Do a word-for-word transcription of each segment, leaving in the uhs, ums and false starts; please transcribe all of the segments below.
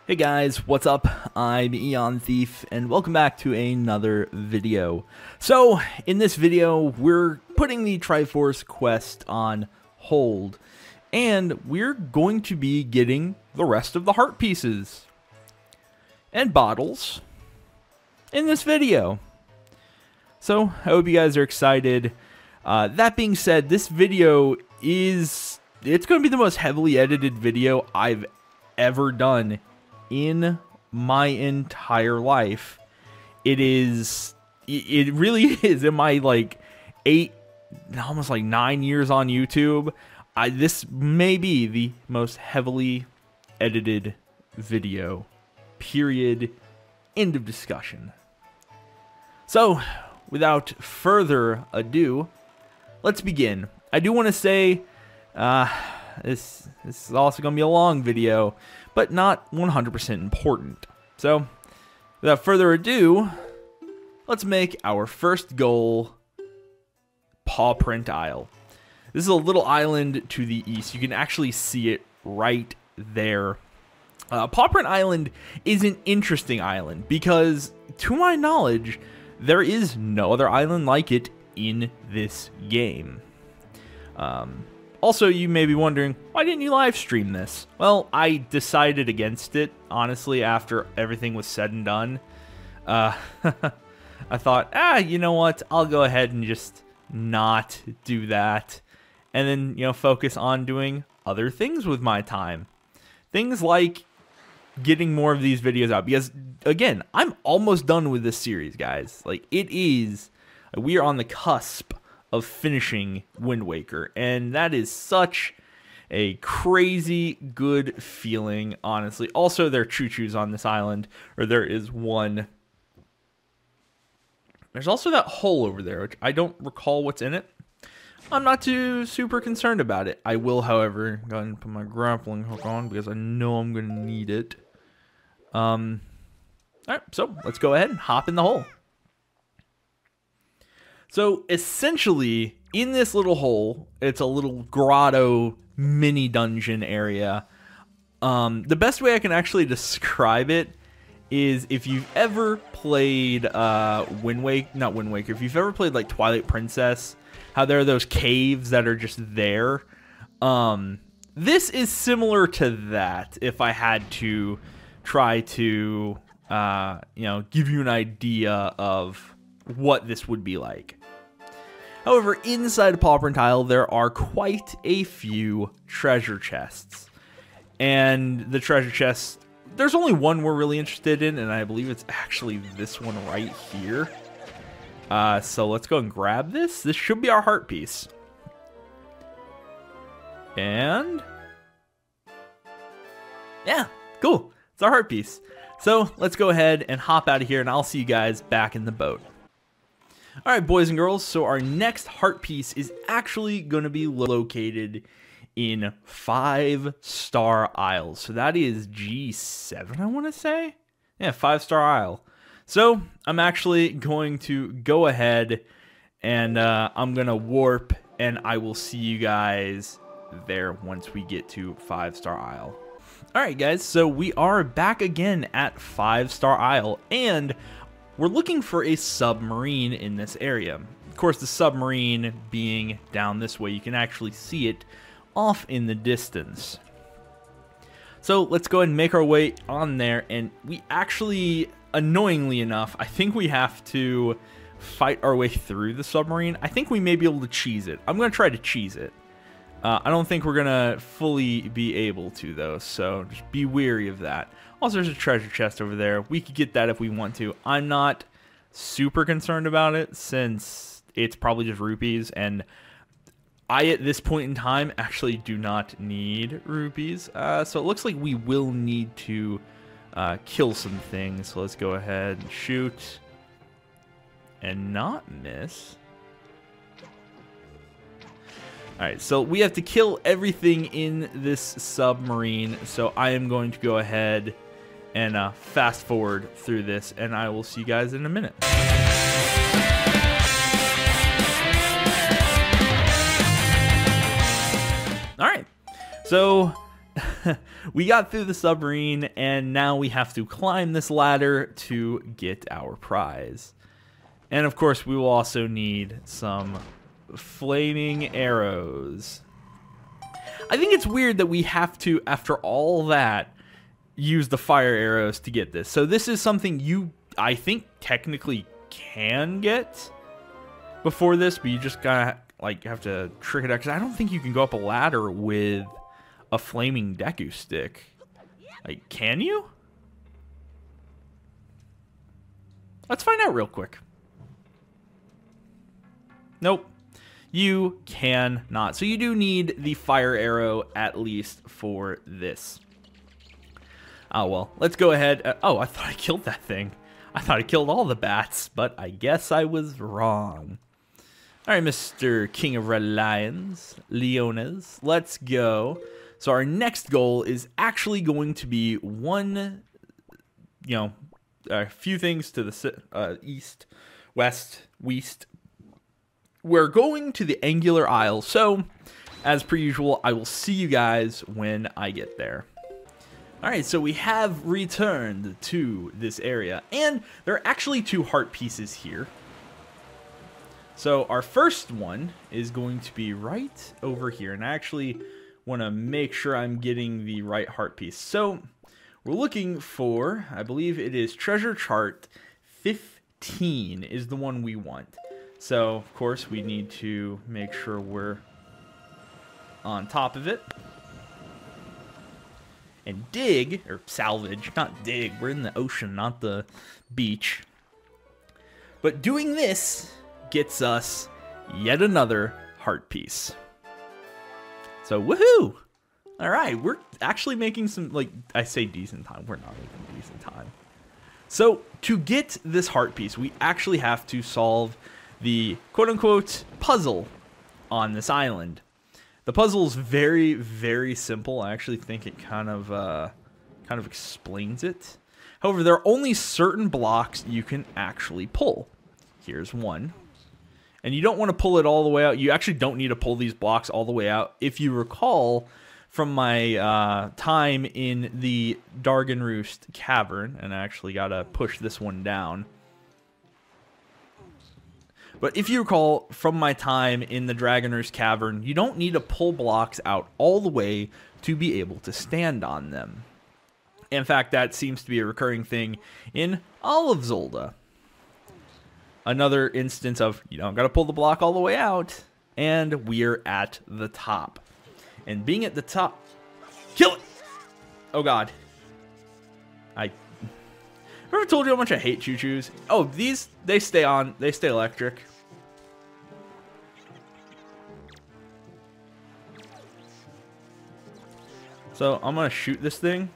Hey guys, what's up? I'm EonThief, and welcome back to another video. So, in this video, we're putting the Triforce quest on hold, and we're going to be getting the rest of the heart pieces and bottles in this video. So, I hope you guys are excited. Uh, that being said, this video is, it's going to be the most heavily edited video I've ever done in my entire life. It is, it really is. In my like eight, almost like nine years on YouTube, I, this may be the most heavily edited video, period, end of discussion. So, without further ado, let's begin. I do want to say, uh, this, this is also going to be a long video, but not one hundred percent important. So, without further ado, let's make our first goal, Paw Print Isle. This is a little island to the east. You can actually see it right there. Uh, Paw Print Island is an interesting island because, to my knowledge, there is no other island like it in this game. Um... Also, you may be wondering, why didn't you live stream this? Well, I decided against it, honestly, after everything was said and done. Uh, I thought, ah, you know what? I'll go ahead and just not do that. And then, you know, focus on doing other things with my time. Things like getting more of these videos out. Because, again, I'm almost done with this series, guys. Like, it is, we are on the cusp of finishing Wind Waker, and that is such a crazy good feeling, honestly. Also, there are choo-choos on this island, or there is one. There's also that hole over there, which I don't recall what's in it. I'm not too super concerned about it. I will, however, go ahead and put my grappling hook on, because I know I'm going to need it. Um, all right, so let's go ahead and hop in the hole. So, essentially, in this little hole, it's a little grotto mini dungeon area. Um, the best way I can actually describe it is if you've ever played uh, Wind Waker, not Wind Waker, if you've ever played like Twilight Princess, how there are those caves that are just there. Um, this is similar to that, if I had to try to, uh, you know, give you an idea of what this would be like. However, inside of Paw Print Isle, there are quite a few treasure chests. And the treasure chests, there's only one we're really interested in, and I believe it's actually this one right here. Uh, so let's go and grab this. This should be our heart piece. And yeah, cool. It's our heart piece. So let's go ahead and hop out of here, and I'll see you guys back in the boat. Alright, boys and girls, so our next heart piece is actually going to be located in five star Isle. So that is G seven, I want to say? Yeah, five star Isle. So I'm actually going to go ahead and uh, I'm going to warp, and I will see you guys there once we get to five star Isle. Alright guys, so we are back again at five star Isle, and we're looking for a submarine in this area. Of course, the submarine being down this way, you can actually see it off in the distance. So let's go ahead and make our way on there, and we actually, annoyingly enough, I think we have to fight our way through the submarine. I think we may be able to cheese it. I'm going to try to cheese it. Uh, I don't think we're going to fully be able to, though, so just be wary of that. Also, there's a treasure chest over there. We could get that if we want to. I'm not super concerned about it, since it's probably just rupees, and I, at this point in time, actually do not need rupees. Uh, so it looks like we will need to uh, kill some things. So let's go ahead and shoot and not miss. Alright, so we have to kill everything in this submarine, so I am going to go ahead and uh, fast forward through this, and I will see you guys in a minute. Alright, so we got through the submarine, and now we have to climb this ladder to get our prize. And of course, we will also need some flaming arrows. I think it's weird that we have to, after all that, use the fire arrows to get this. So this is something you, I think, technically can get before this, but you just gotta, like, have to trick it out. Because I don't think you can go up a ladder with a flaming Deku stick. Like, can you? Let's find out real quick. Nope. You cannot. So you do need the fire arrow at least for this. Oh, well. Let's go ahead. Uh, oh, I thought I killed that thing. I thought I killed all the bats, but I guess I was wrong. All right, Mister King of Red Lions, Leones, let's go. So our next goal is actually going to be one, you know, a few things to the uh, east, west, west. We're going to the Angular Isle, so as per usual, I will see you guys when I get there. Alright, so we have returned to this area, and there are actually two heart pieces here. So our first one is going to be right over here, and I actually want to make sure I'm getting the right heart piece. So we're looking for, I believe it is treasure chart fifteen is the one we want. So, of course, we need to make sure we're on top of it. And dig, or salvage, not dig. We're in the ocean, not the beach. But doing this gets us yet another heart piece. So, woohoo! Alright, we're actually making some, like, I say decent time. We're not making decent time. So, to get this heart piece, we actually have to solve the quote-unquote puzzle on this island. The puzzle is very, very simple. I actually think it kind of uh, kind of explains it. However, there are only certain blocks you can actually pull. Here's one. And you don't want to pull it all the way out. You actually don't need to pull these blocks all the way out. If you recall from my uh, time in the Dargon Roost Cavern, and I actually got to push this one down. But if you recall from my time in the Dragoner's Cavern, you don't need to pull blocks out all the way to be able to stand on them. In fact, that seems to be a recurring thing in all of Zelda. Another instance of, you don't gotta pull the block all the way out, and we're at the top. And being at the top... Kill it! Oh god. I... Ever told you how much I hate choo-choos? Oh, these, they stay on, they stay electric. So, I'm gonna shoot this thing.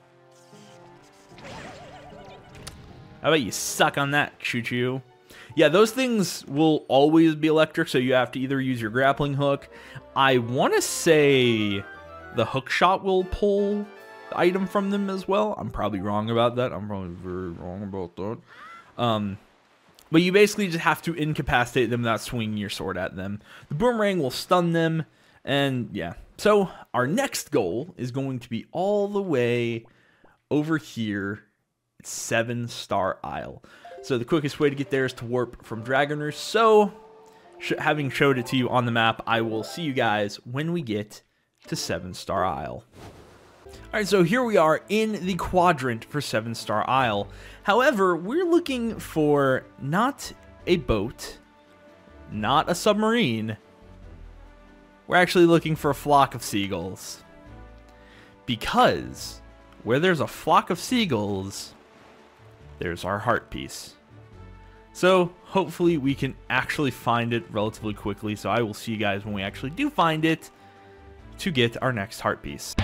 How about you suck on that, choo-choo? Yeah, those things will always be electric, so you have to either use your grappling hook. I want to say the hook shot will pull the item from them as well. I'm probably wrong about that. I'm probably very wrong about that. Um, but you basically just have to incapacitate them without swinging your sword at them. The boomerang will stun them, and yeah. So our next goal is going to be all the way over here at Seven Star Isle. So the quickest way to get there is to warp from Dragoners. So, sh having showed it to you on the map, I will see you guys when we get to Seven Star Isle. Alright, so here we are in the quadrant for Seven Star Isle. However, we're looking for not a boat, not a submarine. We're actually looking for a flock of seagulls. Because where there's a flock of seagulls, there's our heart piece. So hopefully we can actually find it relatively quickly. So I will see you guys when we actually do find it to get our next heart piece.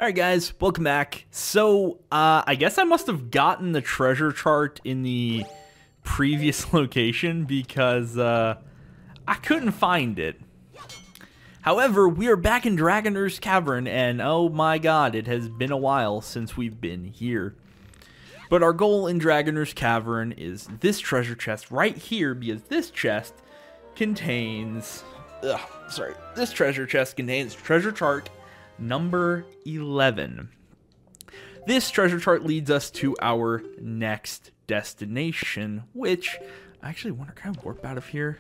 Alright guys, welcome back. So, uh, I guess I must have gotten the treasure chart in the previous location because, uh, I couldn't find it. However, we are back in Dragoner's Cavern, and oh my god, it has been a while since we've been here. But our goal in Dragoner's Cavern is this treasure chest right here, because this chest contains... Ugh, sorry. This treasure chest contains treasure chart number eleven. This treasure chart leads us to our next destination, which I actually wonder, can I warp out of here?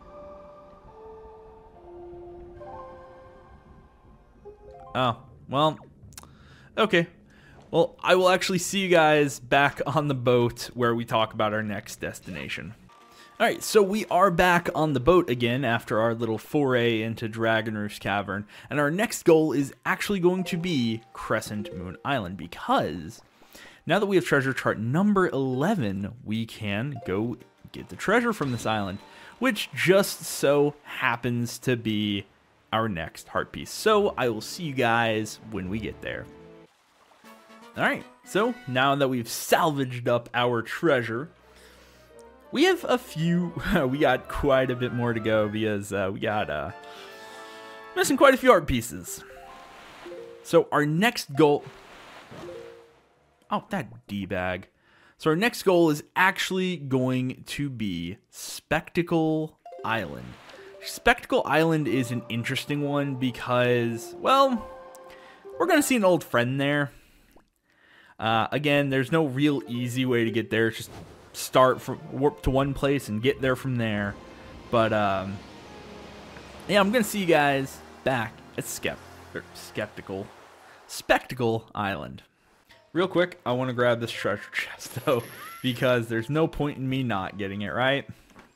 Oh, well, okay. Well, I will actually see you guys back on the boat where we talk about our next destination. Alright, so we are back on the boat again after our little foray into Dragoner's Cavern, and our next goal is actually going to be Crescent Moon Island, because now that we have treasure chart number eleven, we can go get the treasure from this island, which just so happens to be our next heart piece. So I will see you guys when we get there. Alright, so now that we've salvaged up our treasure, we have a few, we got quite a bit more to go because uh, we got uh, missing quite a few art pieces. So our next goal, oh, that D-bag. So our next goal is actually going to be Spectacle Island. Spectacle Island is an interesting one because, well, we're going to see an old friend there. Uh, again, there's no real easy way to get there. It's just start from warp to one place and get there from there. But um yeah, I'm gonna see you guys back at Skept or Skeptical Spectacle Island. Real quick, I want to grab this treasure chest though, because there's no point in me not getting it, right?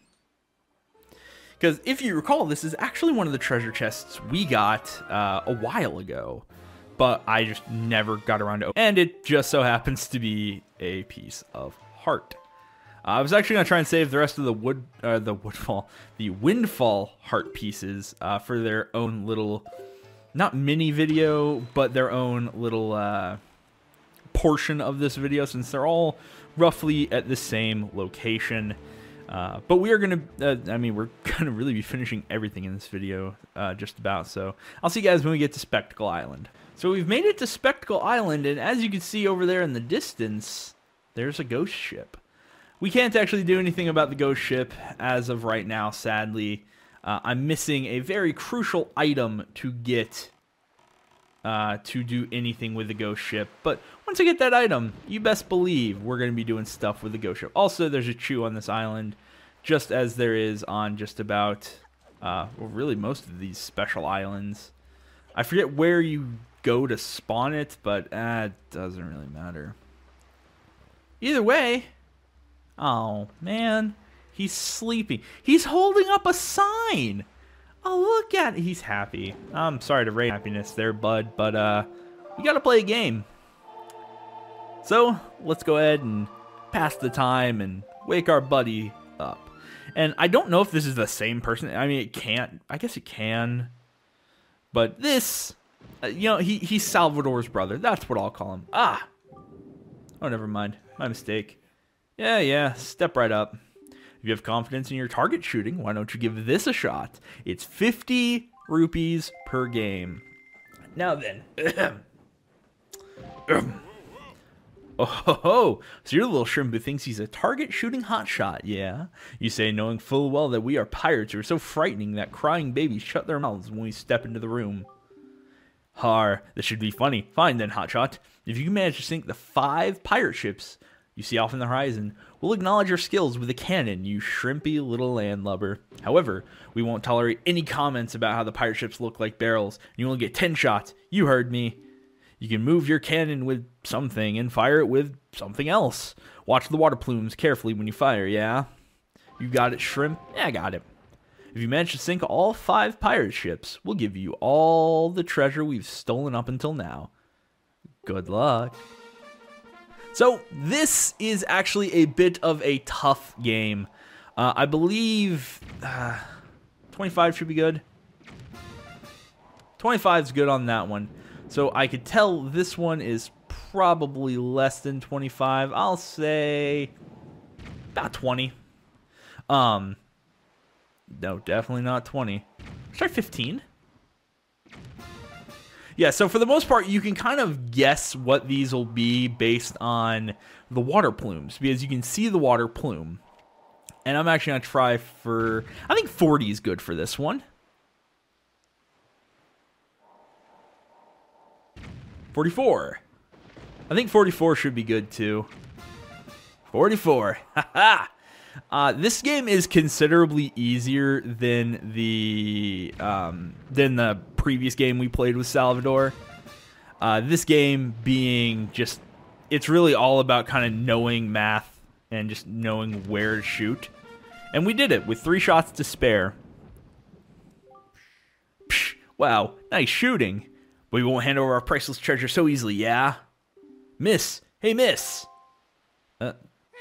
Because if you recall, this is actually one of the treasure chests we got uh, a while ago, but I just never got around to open, and it just so happens to be a piece of heart. Uh, I was actually going to try and save the rest of the wood, uh, the woodfall, the windfall heart pieces uh, for their own little, not mini video, but their own little uh, portion of this video, since they're all roughly at the same location. Uh, but we are going to, uh, I mean, we're going to really be finishing everything in this video, uh, just about. So I'll see you guys when we get to Spectacle Island. So we've made it to Spectacle Island, and as you can see over there in the distance, there's a ghost ship. We can't actually do anything about the ghost ship as of right now, sadly. Uh, I'm missing a very crucial item to get uh, to do anything with the ghost ship. But once I get that item, you best believe we're going to be doing stuff with the ghost ship. Also, there's a chew on this island, just as there is on just about, uh, well, really most of these special islands. I forget where you go to spawn it, but uh, it doesn't really matter. Either way... Oh, man. He's sleeping. He's holding up a sign. Oh, look at it. He's happy. I'm sorry to raise happiness there, bud, but uh, we got to play a game. So, let's go ahead and pass the time and wake our buddy up. And I don't know if this is the same person. I mean, it can't. I guess it can. But this, uh, you know, he, he's Salvador's brother. That's what I'll call him. Ah. Oh, never mind. My mistake. Yeah, yeah, step right up. If you have confidence in your target shooting, why don't you give this a shot? It's fifty rupees per game. Now then. Oh, ho, ho. So you're the little shrimp who thinks he's a target shooting hotshot, yeah? You say knowing full well that we are pirates who are so frightening that crying babies shut their mouths when we step into the room. Har, this should be funny. Fine then, hotshot. If you can manage to sink the five pirate ships you see off in the horizon, we'll acknowledge your skills with a cannon, you shrimpy little landlubber. However, we won't tolerate any comments about how the pirate ships look like barrels. You only get ten shots. You heard me. You can move your cannon with something and fire it with something else. Watch the water plumes carefully when you fire, yeah? You got it, shrimp? Yeah, I got it. If you manage to sink all five pirate ships, we'll give you all the treasure we've stolen up until now. Good luck. So, this is actually a bit of a tough game. Uh, I believe uh, twenty-five should be good. twenty-five is good on that one. So I could tell this one is probably less than twenty-five. I'll say about twenty. Um, no, definitely not twenty. Let's try fifteen. Yeah, so for the most part, you can kind of guess what these will be based on the water plumes, because you can see the water plume. And I'm actually going to try for, I think forty is good for this one. forty-four. I think forty-four should be good too. forty-four. Haha. Uh, this game is considerably easier than the um, than the previous game we played with Salvador. Uh, this game being just, it's really all about kind of knowing math and just knowing where to shoot. And we did it with three shots to spare. Psh, wow, nice shooting. But we won't hand over our priceless treasure so easily, yeah? Miss, hey miss. Uh,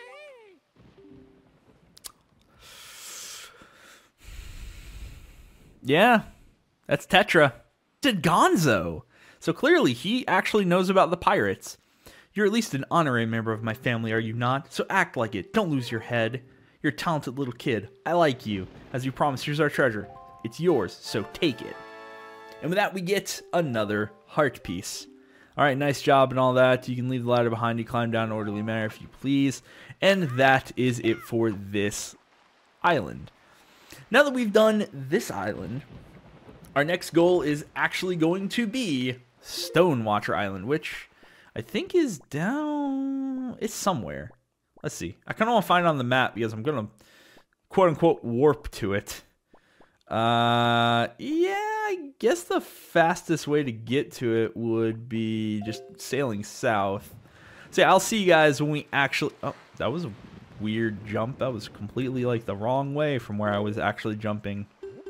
Yeah, that's Tetra. Did Gonzo. So clearly he actually knows about the pirates. You're at least an honorary member of my family, are you not? So act like it. Don't lose your head. You're a talented little kid. I like you. As you promised, here's our treasure. It's yours, so take it. And with that, we get another heart piece. All right, nice job and all that. You can leave the ladder behind you, climb down in an orderly manner if you please. And that is it for this island. Now that we've done this island, our next goal is actually going to be Stonewatcher Island, which I think is down, it's somewhere. Let's see. I kind of want to find it on the map because I'm going to quote-unquote warp to it. Uh, yeah, I guess the fastest way to get to it would be just sailing south. So yeah, I'll see you guys when we actually, oh, that was a weird jump. That was completely like the wrong way from where I was actually jumping.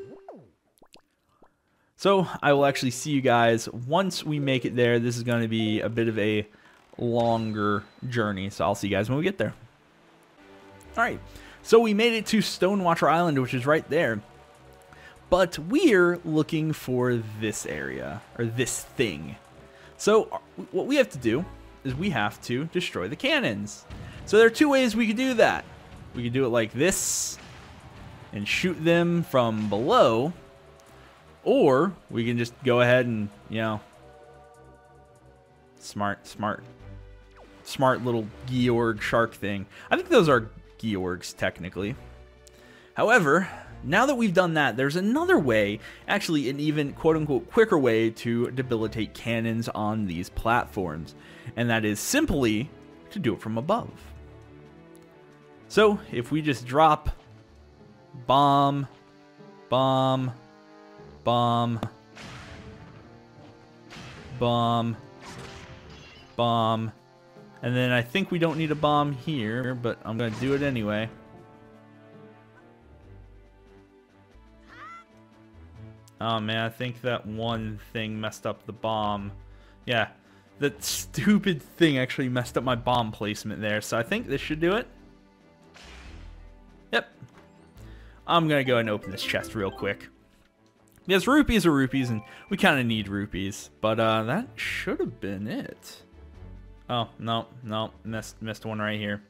So I will actually see you guys once we make it there. This is going to be a bit of a longer journey, so I'll see you guys when we get there. Alright, so we made it to Stonewatcher Island, which is right there. But we're looking for this area, or this thing. So what we have to do is we have to destroy the cannons. So there are two ways we could do that. We could do it like this and shoot them from below, or we can just go ahead and, you know, smart, smart, smart little Georg shark thing. I think those are Georgs technically. However, now that we've done that, there's another way, actually an even quote-unquote quicker way to debilitate cannons on these platforms, and that is simply to do it from above. So, if we just drop bomb, bomb, bomb, bomb, bomb, and then I think we don't need a bomb here, but I'm going to do it anyway. Oh man, I think that one thing messed up the bomb. Yeah, that stupid thing actually messed up my bomb placement there, so I think this should do it. Yep. I'm going to go and open this chest real quick. Because rupees are rupees, and we kind of need rupees. But uh, that should have been it. Oh, no, no. Missed, missed one right here.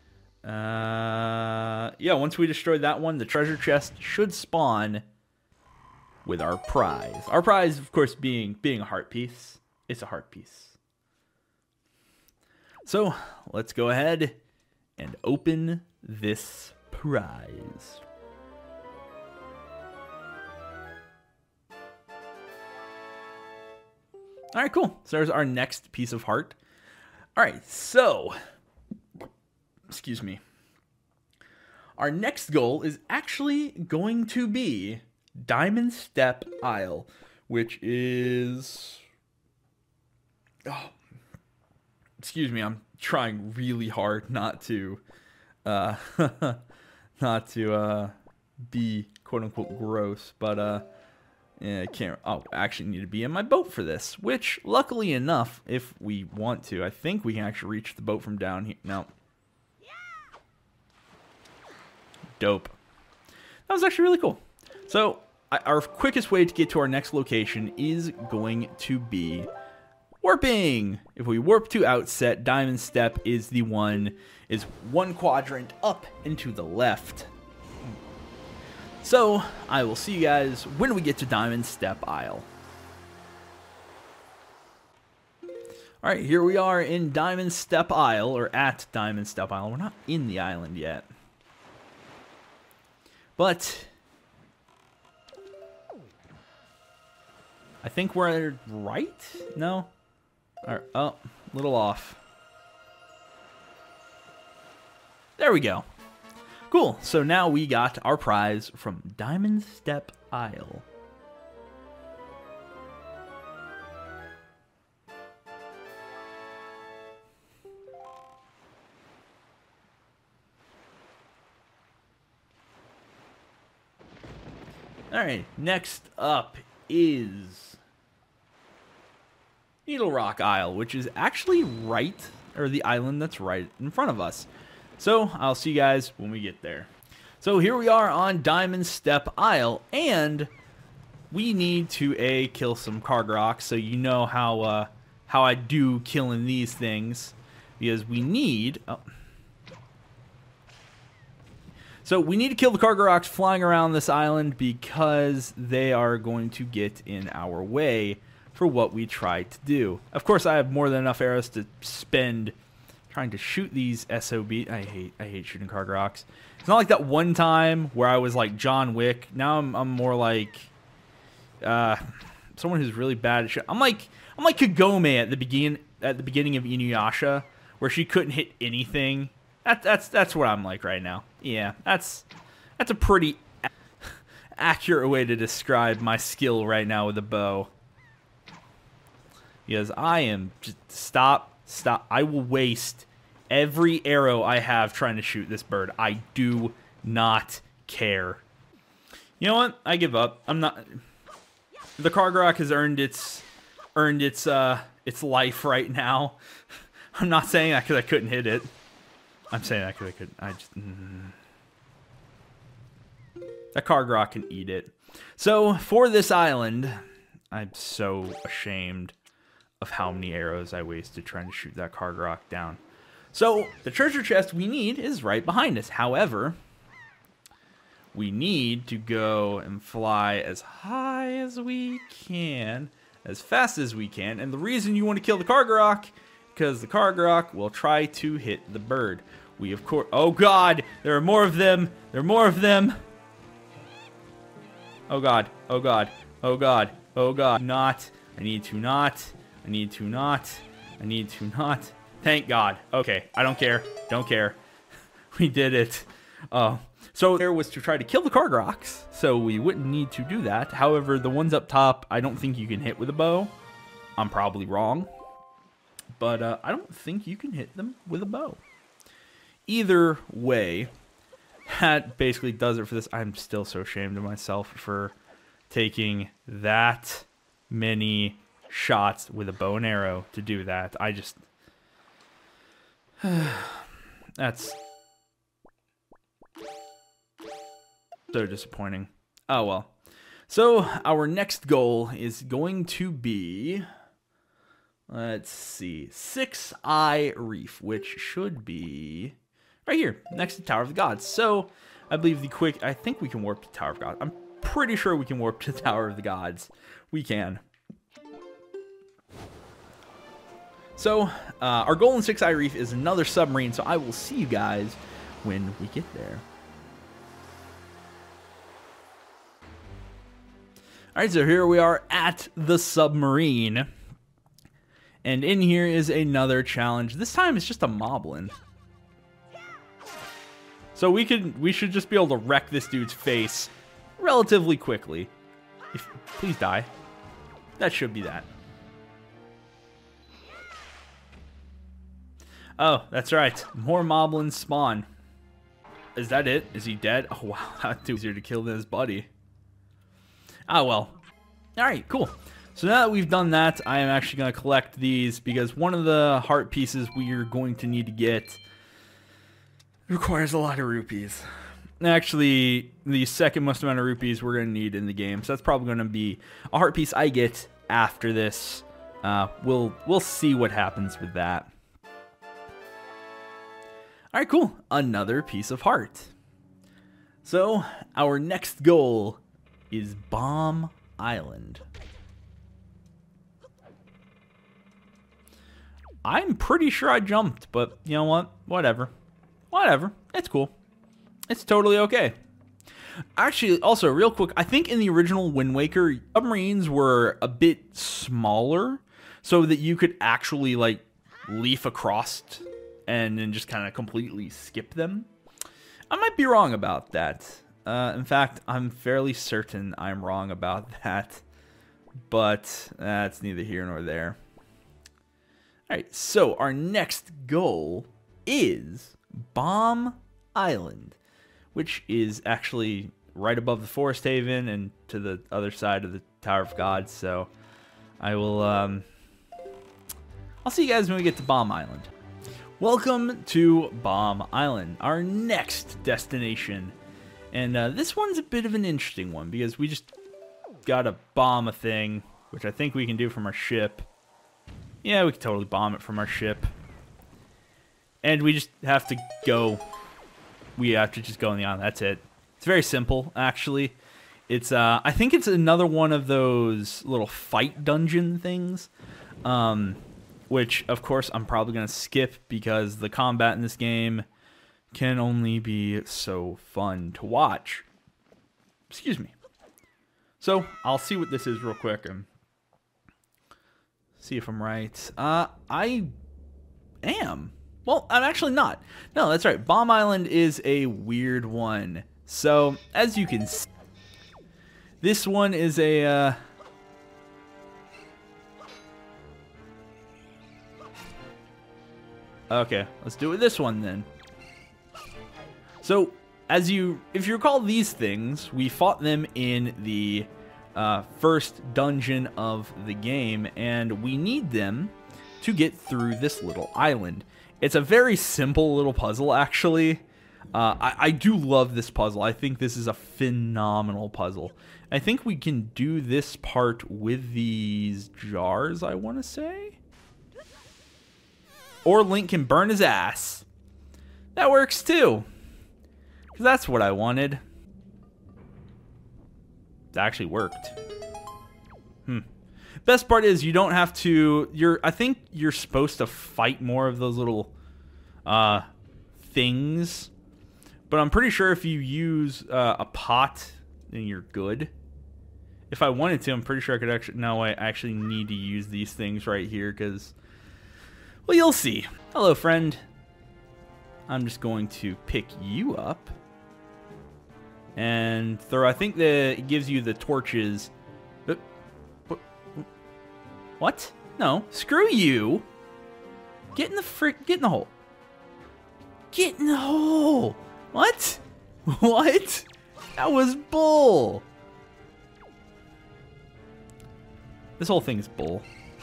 Uh, yeah, once we destroyed that one, the treasure chest should spawn with our prize. Our prize, of course, being, being a heart piece. It's a heart piece. So, let's go ahead and open this prize. Alright, cool. So there's our next piece of heart. Alright, so, excuse me. Our next goal is actually going to be Diamond Step Isle, which is, oh, excuse me, I'm trying really hard not to uh not to uh be quote unquote gross, but uh yeah, I can't. Oh, I actually need to be in my boat for this, which luckily enough, if we want to, I think we can actually reach the boat from down here. No. Dope. That was actually really cool. So, I, our quickest way to get to our next location is going to be warping. If we warp to outset, Diamond Step is the one, is one quadrant up and to the left. So, I will see you guys when we get to Diamond Step Isle. Alright, here we are in Diamond Step Isle, or at Diamond Step Isle. We're not in the island yet. But I think we're right? No? Alright, oh, a little off. There we go. Cool, so now we got our prize from Diamond Step Isle. Alright, next up is Needle Rock Isle, which is actually right, or the island that's right in front of us. So, I'll see you guys when we get there. So, here we are on Diamond Step Isle, and we need to, A, kill some Cargaroks, so you know how, uh, how I do killing these things, because we need... Oh. So we need to kill the Cargaroks flying around this island because they are going to get in our way for what we try to do. Of course, I have more than enough arrows to spend trying to shoot these S O B. I hate I hate shooting Cargaroks. It's not like that one time where I was like John Wick. Now I'm I'm more like uh, someone who's really bad at shit. I'm like I'm like Kagome at the begin at the beginning of Inuyasha, where she couldn't hit anything. That, that's that's what I'm like right now. Yeah, that's that's a pretty a accurate way to describe my skill right now with a bow. Because I am just stop, stop. I will waste every arrow I have trying to shoot this bird. I do not care. You know what? I give up. I'm not. The Cargarok has earned its earned its uh its life right now. I'm not saying that because I couldn't hit it. I'm saying that because I could. I just. Mm. That Cargarok can eat it. So, for this island, I'm so ashamed of how many arrows I wasted trying to shoot that Cargarok down. So, the treasure chest we need is right behind us. However, we need to go and fly as high as we can, as fast as we can. And the reason you want to kill the Cargarok, because the Cargarok will try to hit the bird. We, of course... Oh, God! There are more of them! There are more of them! Oh, God. Oh, God. Oh, God. Oh, God. Not. I need to not. I need to not. I need to not. Thank God. Okay. I don't care. Don't care. We did it. Oh. So, there was to try to kill the Cargaroks, so we wouldn't need to do that. However, the ones up top, I don't think you can hit with a bow. I'm probably wrong. But uh, I don't think you can hit them with a bow. Either way, that basically does it for this. I'm still so ashamed of myself for taking that many shots with a bow and arrow to do that. I just... That's so disappointing. Oh, well. So, our next goal is going to be... Let's see. Six Eye Reef, which should be right here, next to Tower of the Gods. So, I believe the quick... I think we can warp to Tower of Gods. I'm pretty sure we can warp to Tower of the Gods. We can. So, uh, our goal in Six Eye Reef is another submarine, so I will see you guys when we get there. Alright, so here we are at the submarine. And in here is another challenge. This time it's just a moblin. So we could we should just be able to wreck this dude's face relatively quickly. If, please die. That should be that. Oh, that's right. More moblins spawn. Is that it? Is he dead? Oh wow, that's easier to kill than his buddy. Ah well. Alright, cool. So now that we've done that, I am actually going to collect these because one of the heart pieces we are going to need to get requires a lot of rupees. Actually, the second most amount of rupees we're going to need in the game. So that's probably going to be a heart piece I get after this Uh, we'll we'll see what happens with that. All right, cool. Another piece of heart. So our next goal is Bomb Island. I'm pretty sure I jumped, but you know what? Whatever. Whatever. It's cool. It's totally okay. Actually, also, real quick, I think in the original Wind Waker, submarines were a bit smaller so that you could actually, like, leaf across and then just kind of completely skip them. I might be wrong about that. Uh, in fact, I'm fairly certain I'm wrong about that. But that's neither here nor there. Alright, so our next goal is Bomb Island, which is actually right above the Forest Haven and to the other side of the Tower of God. So I will, um, I'll see you guys when we get to Bomb Island. Welcome to Bomb Island, our next destination. And uh, this one's a bit of an interesting one because we just gotta bomb a thing, which I think we can do from our ship. Yeah, we can totally bomb it from our ship. And we just have to go. We have to just go on the island. That's it. It's very simple, actually. It's, uh, I think it's another one of those little fight dungeon things. Um... Which, of course, I'm probably going to skip because the combat in this game can only be so fun to watch. Excuse me. So, I'll see what this is real quick and see if I'm right. Uh, I am. Well, I'm actually not. No, that's right. Bomb Island is a weird one. So, as you can see, this one is a... Uh, Okay, let's do it with this one then. So, as you, if you recall these things, we fought them in the uh, first dungeon of the game, and we need them to get through this little island. It's a very simple little puzzle, actually. Uh, I, I do love this puzzle. I think this is a phenomenal puzzle. I think we can do this part with these jars, I want to say. Or Link can burn his ass. That works too. Because that's what I wanted. It actually worked. Hmm. Best part is you don't have to... You're. I think you're supposed to fight more of those little uh, things. But I'm pretty sure if you use uh, a pot, then you're good. If I wanted to, I'm pretty sure I could actually... No, I actually need to use these things right here because... Well, you'll see. Hello, friend. I'm just going to pick you up and throw. I think that it gives you the torches. What? No. Screw you. Get in the frick. Get in the hole. Get in the hole. What? What? That was bull. This whole thing is bull.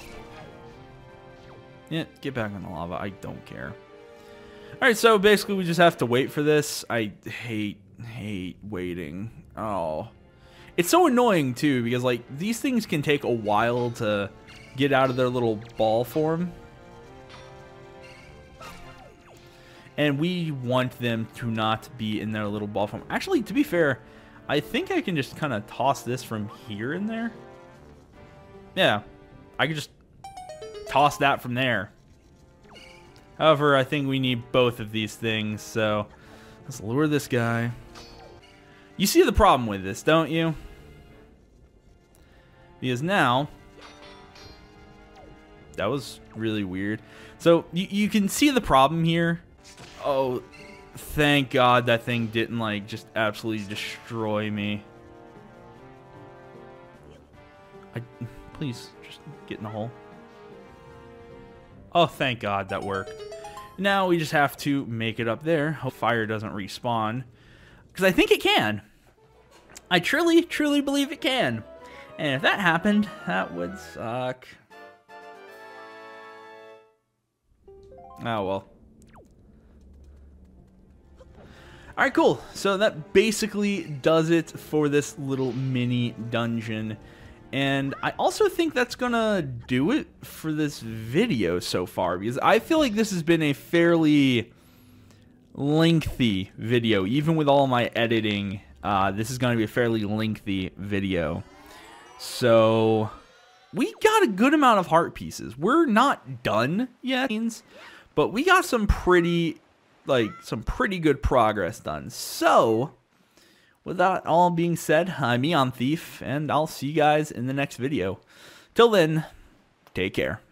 Yeah, get back in the lava. I don't care. Alright, so basically we just have to wait for this. I hate, hate waiting. Oh. It's so annoying, too, because, like, these things can take a while to get out of their little ball form. And we want them to not be in their little ball form. Actually, to be fair, I think I can just kind of toss this from here in there. Yeah. I can just... toss that from there. However, I think we need both of these things, so let's lure this guy. You see the problem with this, don't you? Because now, that was really weird. So you, you can see the problem here. Oh, thank God that thing didn't like just absolutely destroy me. I, please, just get in the hole. Oh, thank God that worked. Now we just have to make it up there. Hope fire doesn't respawn. Because I think it can. I truly, truly believe it can. And if that happened, that would suck. Oh, well. Alright, cool. So that basically does it for this little mini dungeon. And I also think that's gonna do it for this video so far, because I feel like this has been a fairly lengthy video. Even with all my editing, uh, this is gonna be a fairly lengthy video. So we got a good amount of heart pieces. We're not done yet, but we got some pretty, like, some pretty good progress done. So with that all being said, I'm EonThief, and I'll see you guys in the next video. Till then, take care.